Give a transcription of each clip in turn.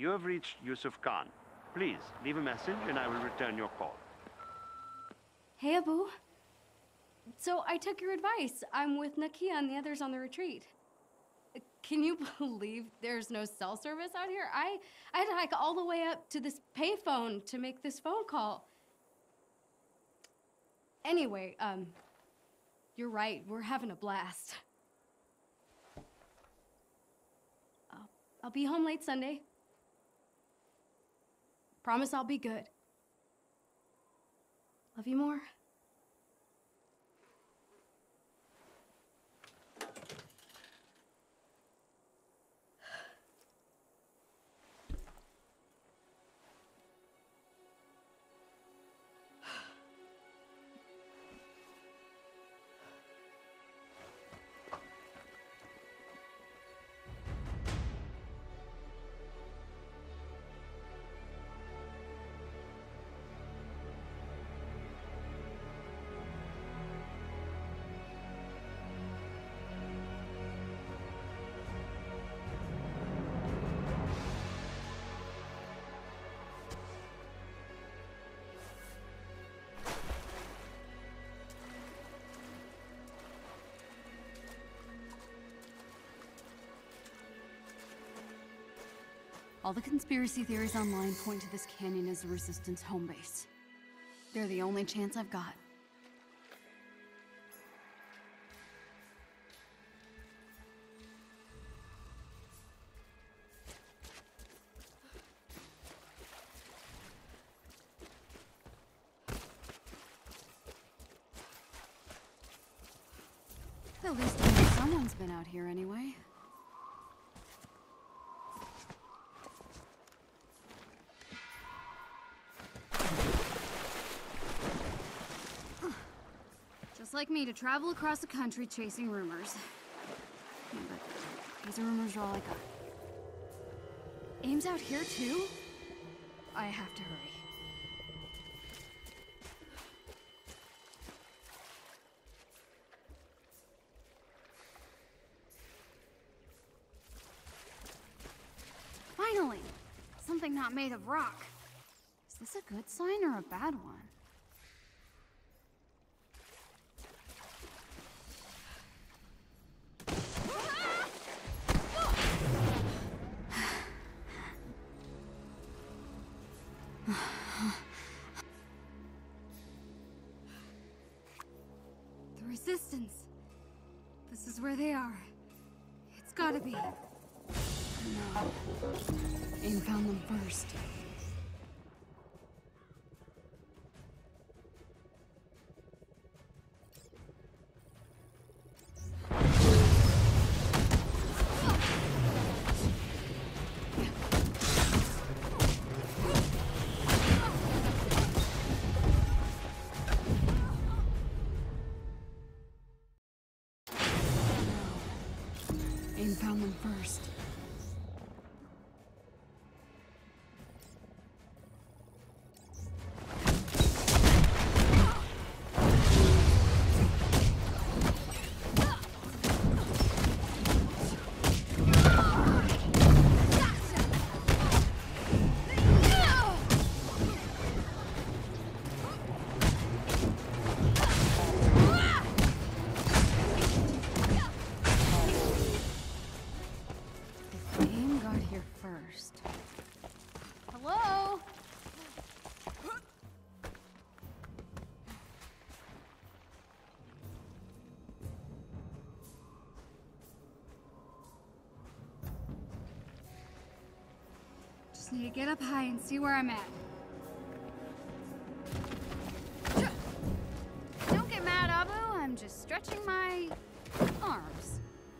You have reached Yusuf Khan. Please, leave a message and I will return your call. Hey, Abu. So I took your advice. I'm with Nakia and the others on the retreat. Can you believe there's no cell service out here? I had to hike all the way up to this payphone to make this phone call. Anyway, you're right. We're having a blast. I'll be home late Sunday. Promise I'll be good. Love you more. All the conspiracy theories online point to this canyon as the Resistance home base. They're the only chance I've got. At least I know someone's been out here anyway. Like me to travel across the country chasing rumors. Yeah, but these rumors are all I got. Aim's out here too? I have to hurry. Finally! Something not made of rock. Is this a good sign or a bad one? Resistance. This is where they are. It's gotta be. No. Aim found them first. Aim found them first. Hello? Just need to get up high and see where I'm at. Don't get mad, Abu. I'm just stretching my arms.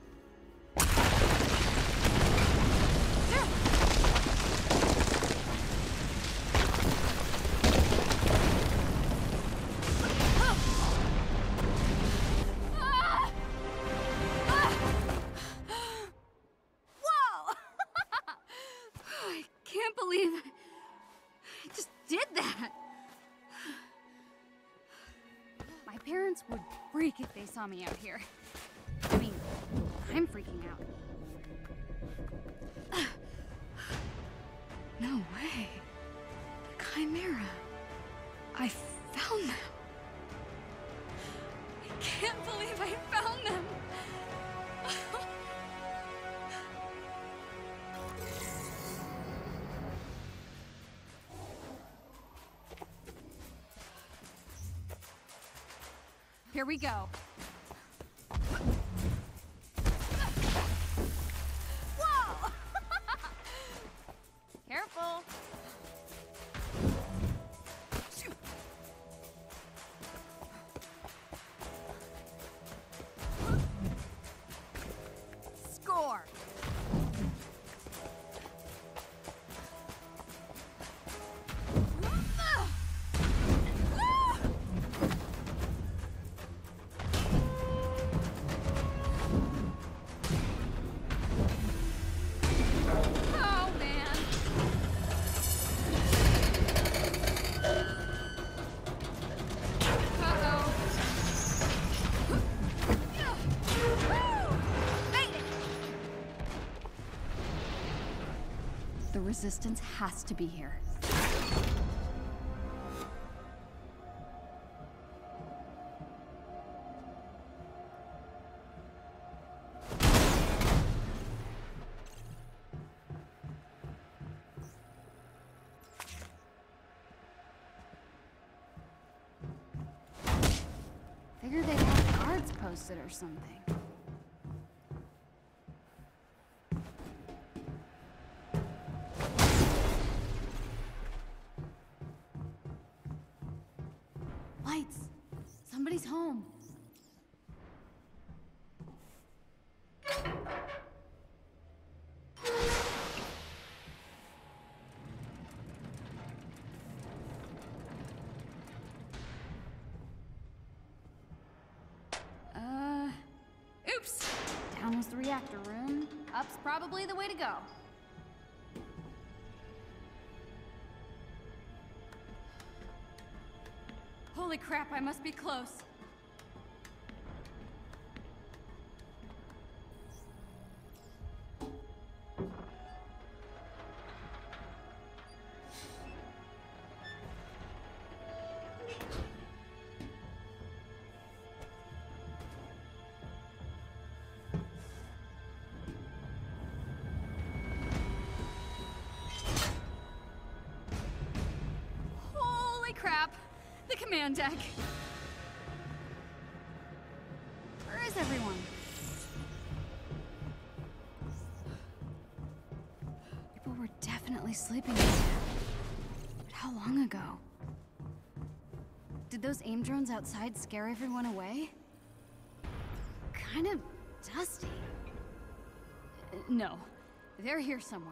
Parents would freak if they saw me out here. I mean, I'm freaking out. Here we go. Whoa! Careful. Score. Oh, man. Uh-oh. Made it! The resistance has to be here. Figured they'd have guards posted or something. Lights! Somebody's home. Oops! Down was the reactor room. Up's probably the way to go. Holy crap, I must be close. Holy crap! The command deck! Where is everyone? People were definitely sleeping in there. But how long ago? Did those AIM drones outside scare everyone away? Kind of dusty. No, they're here somewhere.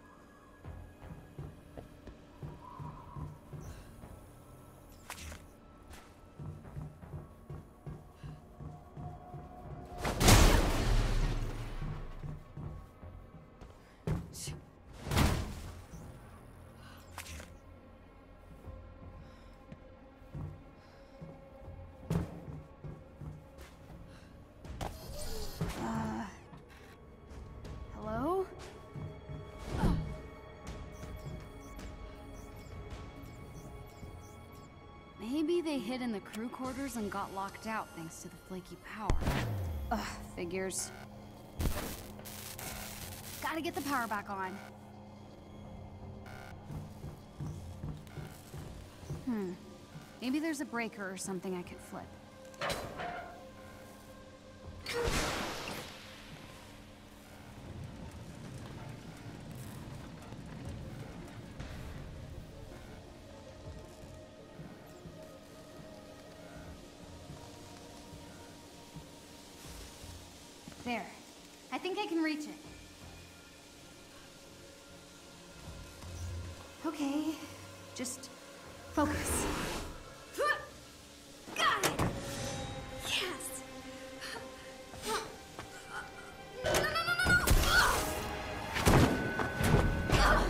Hello? Maybe they hid in the crew quarters and got locked out thanks to the flaky power. Ugh, figures. Gotta get the power back on. Maybe there's a breaker or something I could flip. There. I think I can reach it. Okay. Just focus. Got it! Yes! No, no, no, no, no!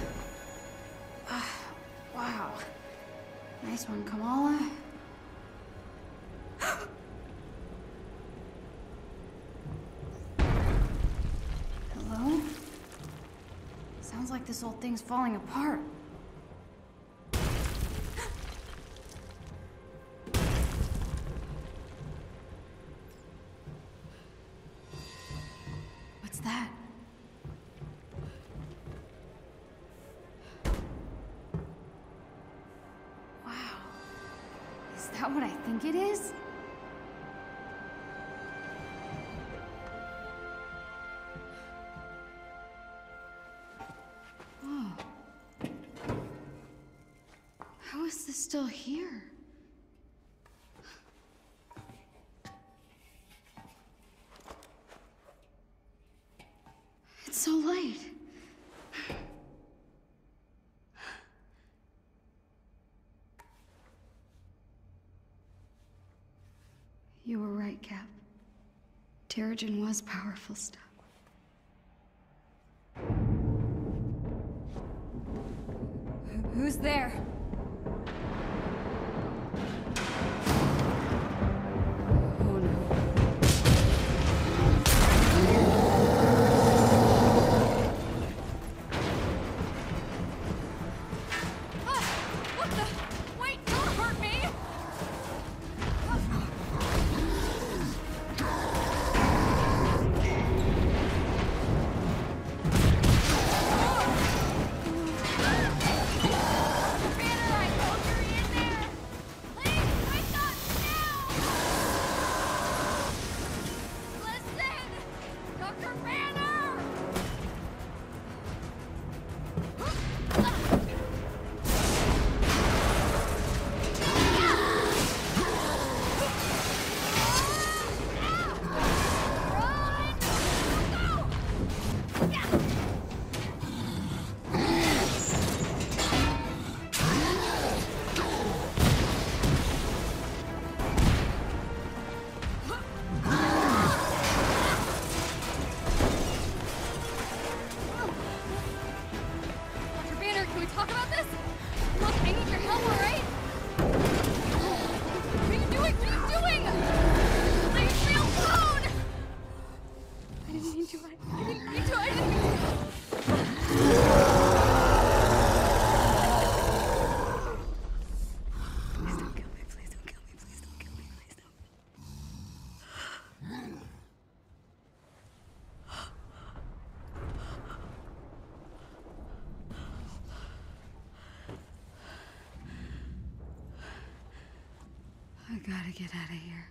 Wow. Nice one, Kamala. Hello? Sounds like this old thing's falling apart. What's that? Wow. Is that what I think it is? is this still here? It's so light. You were right, Cap. Terrigen was powerful stuff. Who's there? Oh no. What the? Wait, don't hurt me! I gotta get out of here.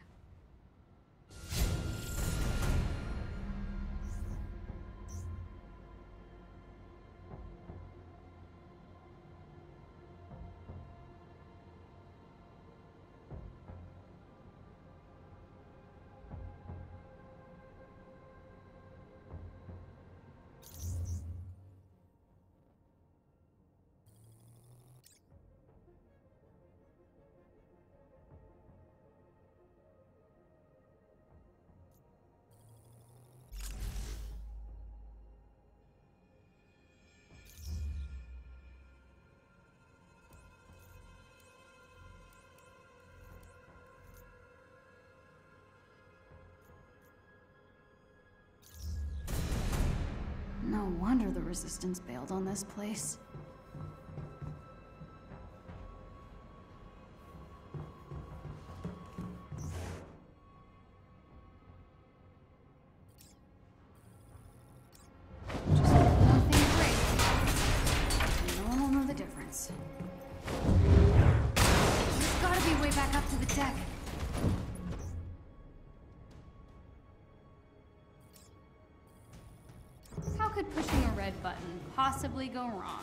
No wonder the Resistance bailed on this place. Just nothing crazy. No one will know the difference. There's gotta be a way back up to the deck. How could pushing a red button possibly go wrong?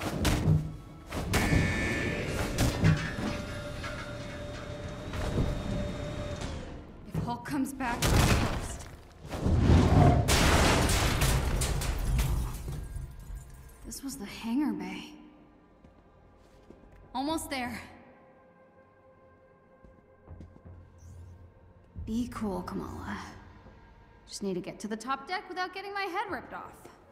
If Hulk comes back, we're toast. This was the hangar bay. Almost there. Be cool, Kamala. Just need to get to the top deck without getting my head ripped off.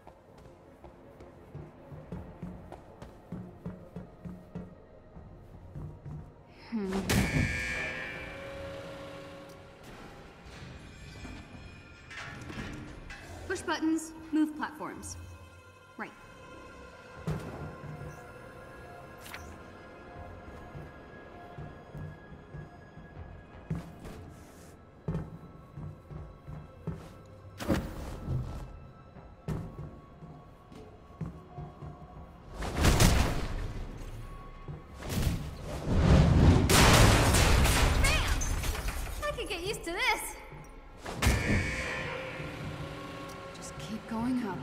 Push buttons, move platforms. Right. Get used to this. Just keep going up.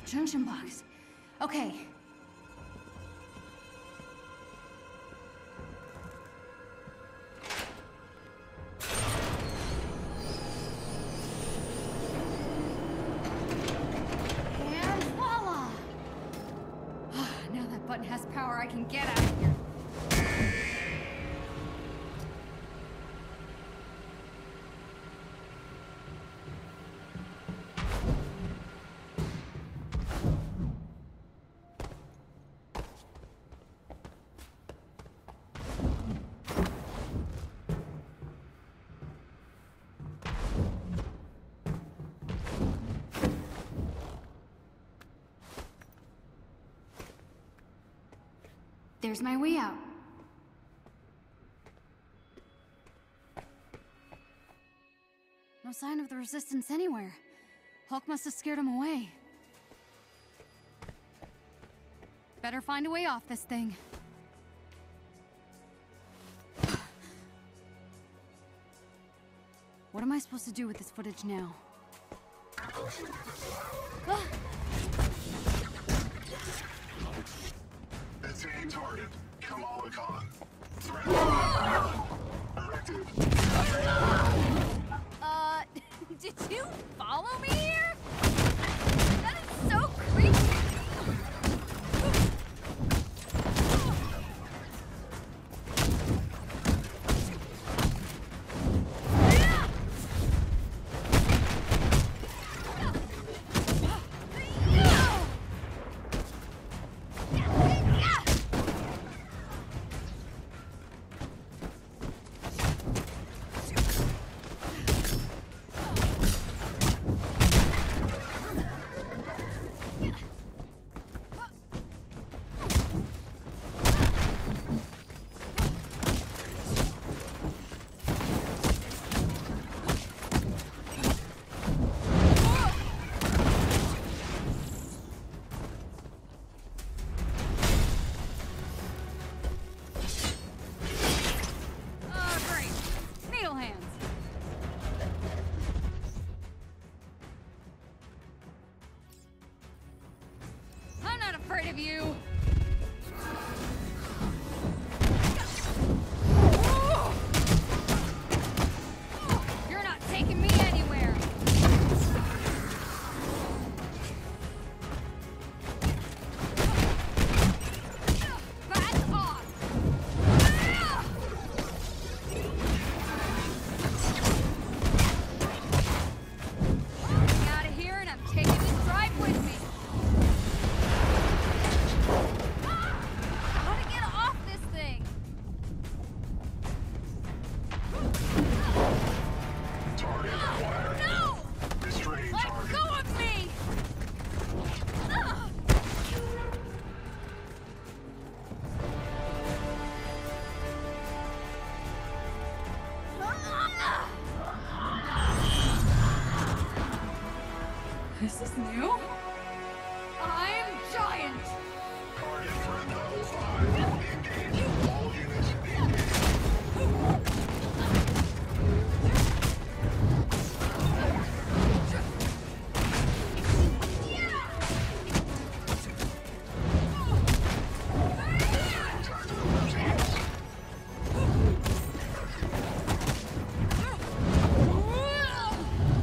junction box. Okay. And voila! Now that button has power, I can get out of here. There's my way out. No sign of the resistance anywhere. Hulk must have scared him away. Better find a way off this thing. What am I supposed to do with this footage now? Designated target, Kamala Khan. Threat directive. Did you follow me here? That is so creepy. Afraid of you. You're not taking me anywhere. Back off. I'm out of here and I'm taking this drive with me. This is new? I'm giant! Target friend level 5. Engage. All units engage.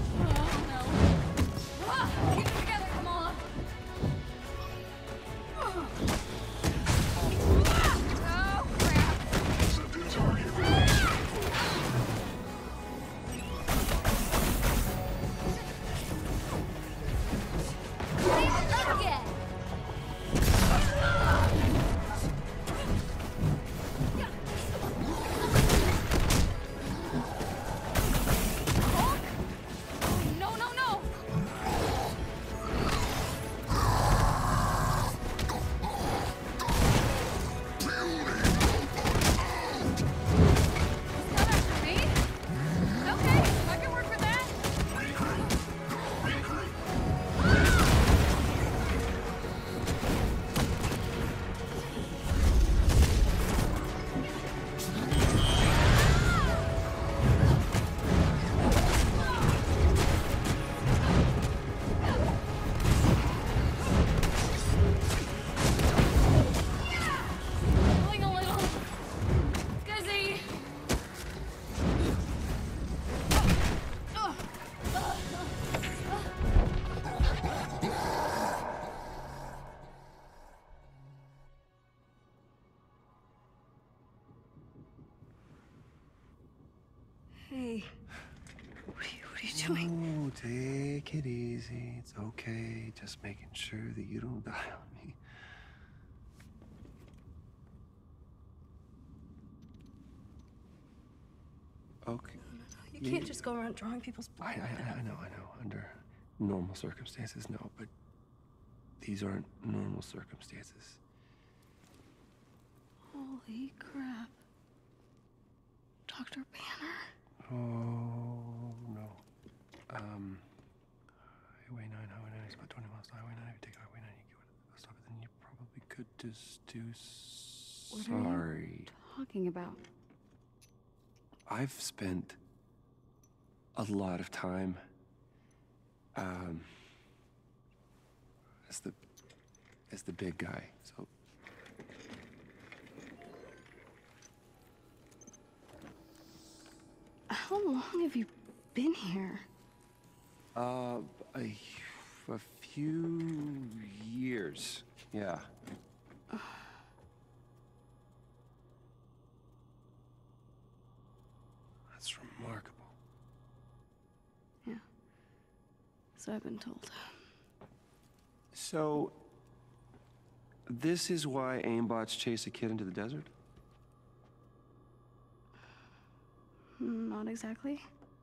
Keep it together, Kamala! Hey. What are you doing? Oh, take it easy. It's okay. Just making sure that you don't die on me. Okay. You can't just go around drawing people's blood. I know. Under normal circumstances, no, but these aren't normal circumstances. Holy crap. Dr. Banner? Oh, no. Highway 9 is about 20 miles to Highway 9. If you take Highway 9, you go to the bus stop, and then you probably could just do What are you sorry. talking about? I've spent a lot of time as the big guy. So How long have you been here? a few years. Yeah. That's remarkable. Yeah. So I've been told. So, this is why aimbots chase a kid into the desert? Not exactly.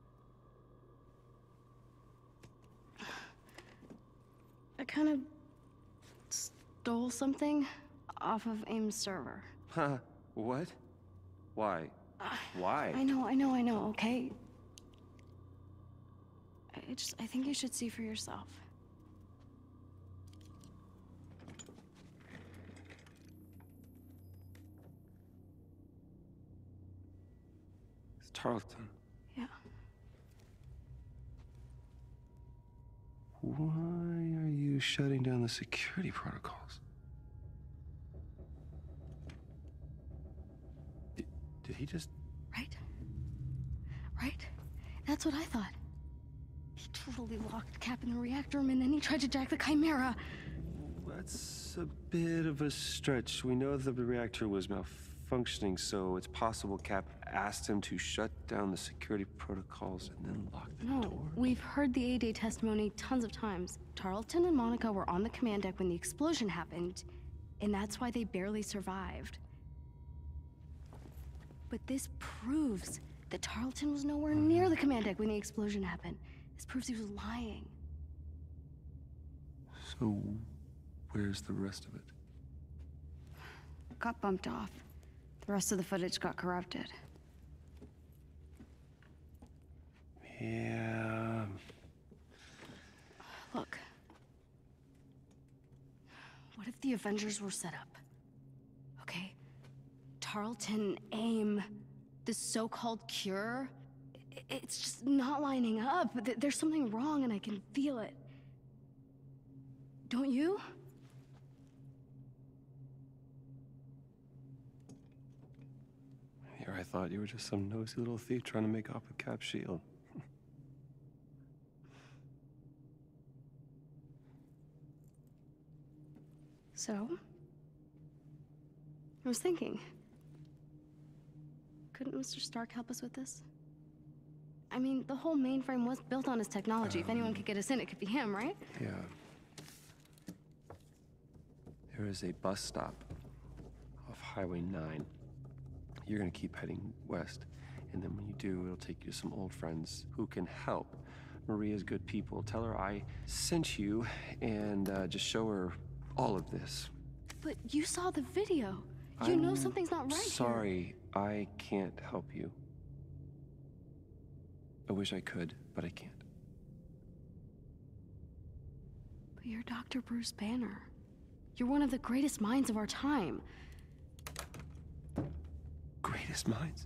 I kind of stole something off of AIM's server. Huh? What? Why? Why? I know, okay? I think you should see for yourself. It's Tarleton. Yeah. Why are you shutting down the security protocols? Did he just... Right? Right? That's what I thought. He totally locked Cap in the reactor room and then he tried to jack the Chimera. That's a bit of a stretch. We know that the reactor was malfunctioning, so it's possible Cap asked him to shut down the security protocols and then lock the door. No, we've heard the A-Day testimony tons of times. Tarleton and Monica were on the command deck when the explosion happened, and that's why they barely survived. But this proves that Tarleton was nowhere near the command deck when the explosion happened. This proves he was lying. So, where's the rest of it? Got bumped off. The rest of the footage got corrupted. Yeah... Look. What if the Avengers were set up? Okay? Tarleton, AIM, the so-called cure, it's just not lining up. There's something wrong and I can feel it. Don't you? Here, I thought you were just some nosy little thief trying to make off with Cap's shield. So? I was thinking. Couldn't Mr. Stark help us with this? I mean, the whole mainframe was built on his technology. If anyone could get us in, it could be him, right? Yeah. There is a bus stop off Highway 9. You're gonna keep heading west, and then when you do, it'll take you to some old friends who can help. Maria's good people. Tell her I sent you, and just show her all of this. But you saw the video. You know something's not right here. Sorry, I can't help you. I wish I could, but I can't. But you're Dr. Bruce Banner. You're one of the greatest minds of our time. Greatest minds?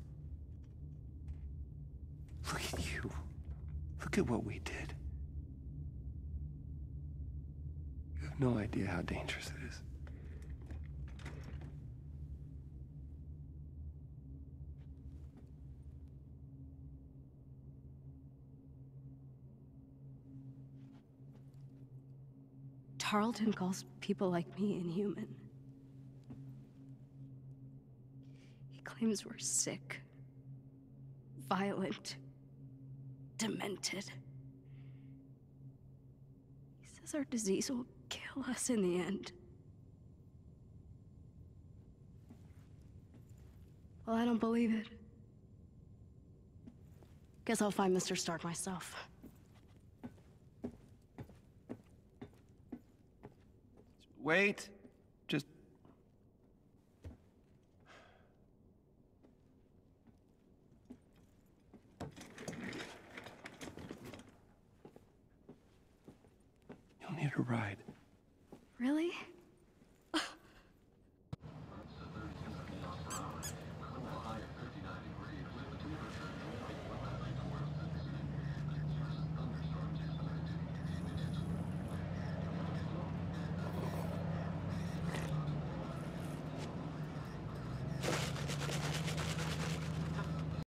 Look at you. Look at what we did. You have no idea how dangerous it is. Tarleton calls people like me inhuman. He claims we're sick, violent, demented. He says our disease will kill us in the end. Well, I don't believe it. Guess I'll find Mr. Stark myself. Wait. Just... You'll need a ride. Really?